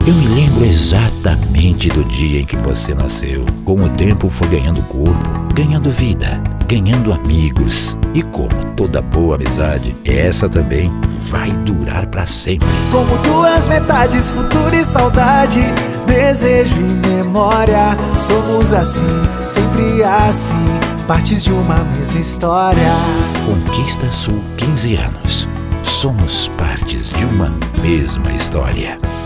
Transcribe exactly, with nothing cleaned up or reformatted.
Eu me lembro exatamente do dia em que você nasceu. Com o tempo foi ganhando corpo, ganhando vida, ganhando amigos. E como toda boa amizade, essa também vai durar pra sempre. Como duas metades, futuro e saudade, desejo e memória. Somos assim, sempre assim, partes de uma mesma história. Conquista Sul, quinze anos. Somos partes de uma mesma história.